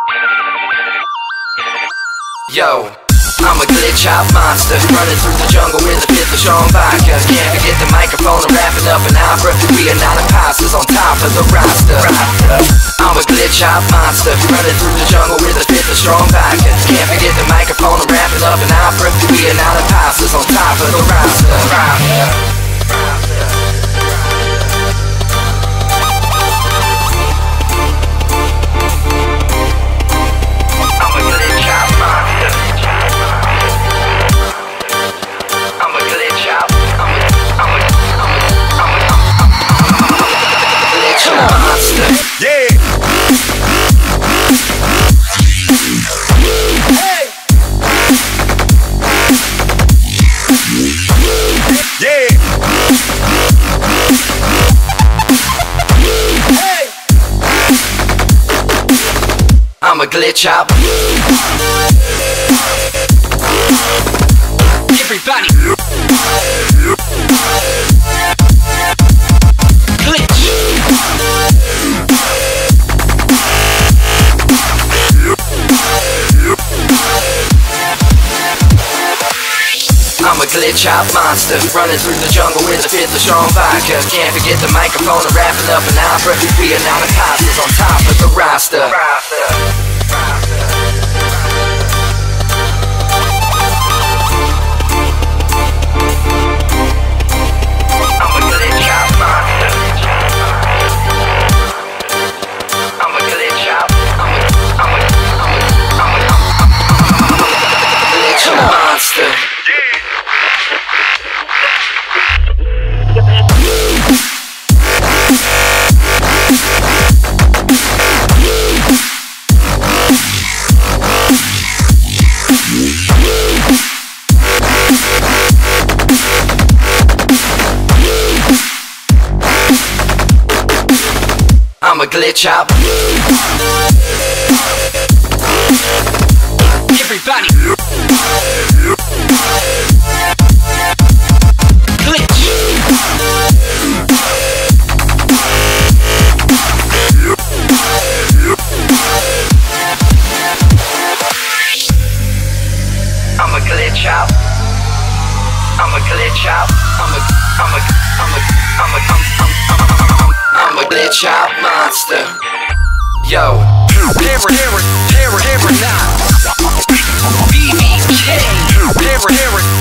Yo, I'm a glitch out monster, running through the jungle with a fifth of strong vodka. Can't forget the microphone and wrapping up an opera. We are not imposters on top of the roster. I'm a glitch out monster, running through the jungle with a fifth of strong vodka. Can't forget the microphone and wrapping up an opera. We are not imposters on top of the roster. I'm a glitch out. Everybody glitch. I'm a glitch out monster, running through the jungle with a fifth of strong vodka. Can't forget the microphone and wrapping up an opera. We are not imposters on top of the roster. I'm a glitch out. Everybody glitch. I'm a glitch out. I'm a glitch out. I'm a glitch out monster. Yo, terror now. BBK, terror.